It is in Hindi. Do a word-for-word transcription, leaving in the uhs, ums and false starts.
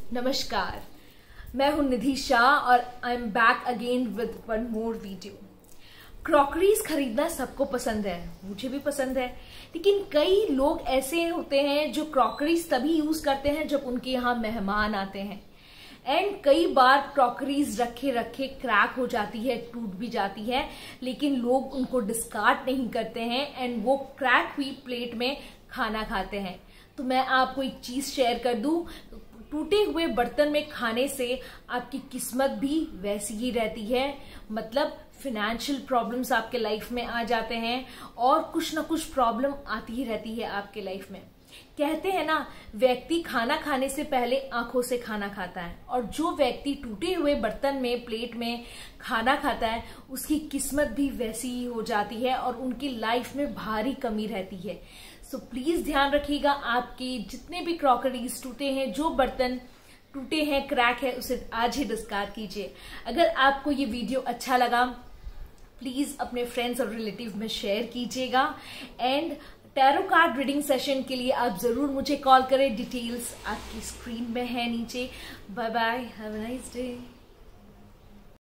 नमस्कार, मैं हूं निधि शाह और I am back again with one more video. Crockeries खरीदना सबको पसंद है, मुझे भी पसंद है, लेकिन कई लोग ऐसे होते हैं जो क्रॉकरीज तभी यूज करते हैं जब उनके यहाँ मेहमान आते हैं। एंड कई बार क्रॉकरीज रखे रखे क्रैक हो जाती है, टूट भी जाती है, लेकिन लोग उनको डिस्कार्ड नहीं करते हैं एंड वो क्रैक हुई प्लेट में खाना खाते हैं। तो मैं आपको एक चीज शेयर कर दूं, टूटे हुए बर्तन में खाने से आपकी किस्मत भी वैसी ही रहती है। मतलब फिनेंशियल प्रॉब्लम्स आपके लाइफ में आ जाते हैं और कुछ ना कुछ प्रॉब्लम आती ही रहती है आपके लाइफ में। कहते हैं ना, व्यक्ति खाना खाने से पहले आंखों से खाना खाता है, और जो व्यक्ति टूटे हुए बर्तन में प्लेट में खाना खाता है उसकी किस्मत भी वैसी ही हो जाती है और उनकी लाइफ में भारी कमी रहती है। सो so, प्लीज ध्यान रखिएगा, आपके जितने भी क्रॉकरीज टूटे हैं, जो बर्तन टूटे हैं, क्रैक है, उसे आज ही डिस्कार्ड कीजिए। अगर आपको ये वीडियो अच्छा लगा प्लीज अपने फ्रेंड्स और रिलेटिव में शेयर कीजिएगा। And tarot card reading session के लिए आप जरूर मुझे कॉल करें, डिटेल्स आपकी स्क्रीन में है नीचे। Bye bye, have a nice day.